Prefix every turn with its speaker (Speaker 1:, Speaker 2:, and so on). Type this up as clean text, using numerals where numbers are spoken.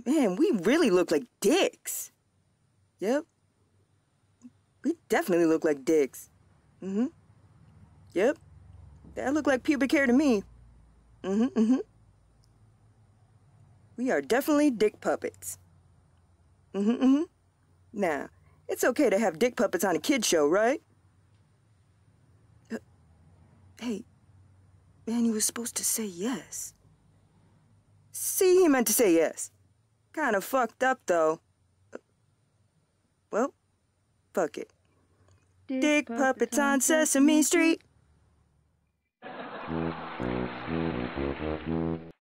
Speaker 1: Man, we really look like dicks. Yep. We definitely look like dicks. Yep. That look like pubic hair to me. We are definitely dick puppets. Now, it's okay to have dick puppets on a kid's show, right? Hey, man, he was supposed to say yes. See, he meant to say yes. Kinda fucked up, though. Well, fuck it. Dick puppets on Sesame Street.